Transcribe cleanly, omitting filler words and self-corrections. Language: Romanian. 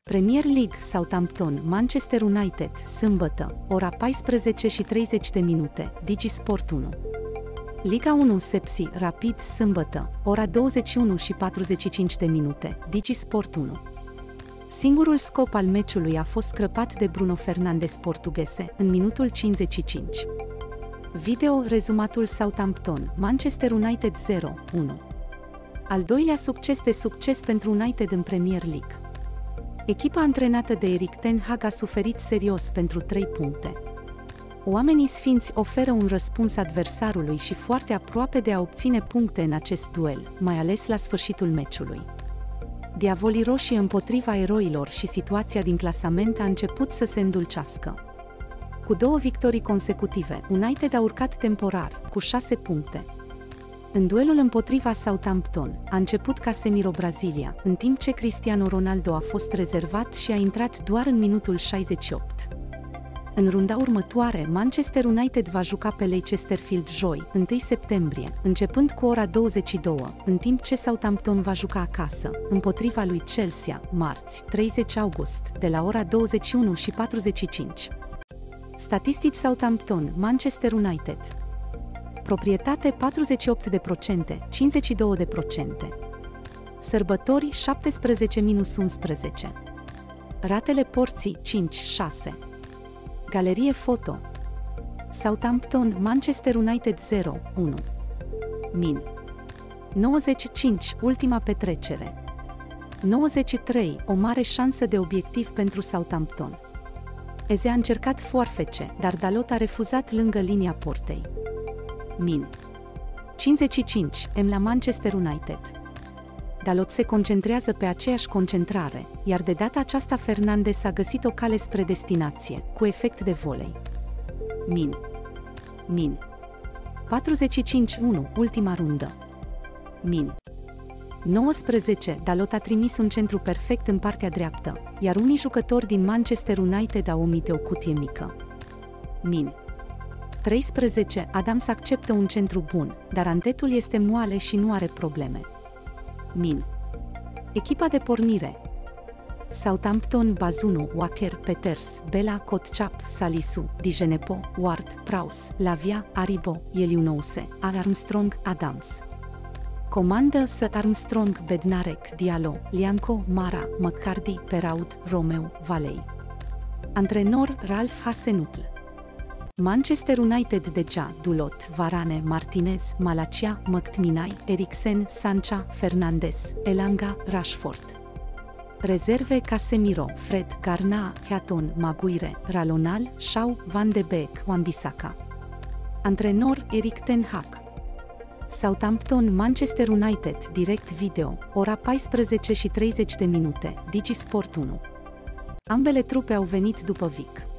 Premier League Southampton Manchester United, sâmbătă, ora 14:30, Digisport 1. Liga 1 Sepsi Rapid, sâmbătă, ora 21:45, Digisport 1. Singurul scop al meciului a fost crăpat de Bruno Fernandes portughese, în minutul 55. Video rezumatul Southampton Manchester United 0-1. Al doilea succes de succes pentru United în Premier League. Echipa antrenată de Erik ten Hag a suferit serios pentru 3 puncte. Oamenii sfinți oferă un răspuns adversarului și foarte aproape de a obține puncte în acest duel, mai ales la sfârșitul meciului. Diavolii roșii împotriva eroilor și situația din clasament a început să se îndulcească. Cu 2 victorii consecutive, United a urcat temporar, cu 6 puncte. În duelul împotriva Southampton, a început Casemiro Brazilia, în timp ce Cristiano Ronaldo a fost rezervat și a intrat doar în minutul 68. În runda următoare, Manchester United va juca pe Leicester Field joi, 1 septembrie, începând cu ora 22, în timp ce Southampton va juca acasă, împotriva lui Chelsea, marți, 30 august, de la ora 21:45. Statistici Southampton Manchester United. Proprietate 48%, 52%. Sărbători 17-11. Ratele porții 5-6. Galerie foto. Southampton Manchester United 0-1. Min. 95, ultima petrecere. 93, o mare șansă de obiectiv pentru Southampton. Eze a încercat foarfece, dar Dalot a refuzat lângă linia portei. Min. 55, M la Manchester United. Dalot se concentrează pe aceeași concentrare, iar de data aceasta Fernandes a găsit o cale spre destinație, cu efect de volei. Min. 45-1, ultima rundă. Min. 19, Dalot a trimis un centru perfect în partea dreaptă, iar unii jucători din Manchester United au omite o cutie mică. Min. 13, Adams acceptă un centru bun, dar antetul este moale și nu are probleme. Min. Echipa de pornire. Southampton Bazunu, Walker, Peters, Bela, Kotchap, Salisu, Dijenepo, Ward, Prowse, Lavia, Aribo, Eliunouse, Armstrong, Adams. Comandă să Armstrong, Bednarek, Diallo, Lianco, Mara, McCarthy, Peraud, Romeu, Valei. Antrenor Ralph Hasenhüttl. Manchester United Deja, Dalot, Varane, Martinez, Malacia, McTominay, Eriksen, Sancha, Fernandes, Elanga, Rashford. Rezerve Casemiro, Fred, Garnacho, Heaton, Maguire, Ralonal, Shaw, Van de Beek, Wan-Bissaka. Antrenor Erik ten Hag. Southampton Manchester United, direct video, ora 14:30, Digisport 1. Ambele trupe au venit după Vic.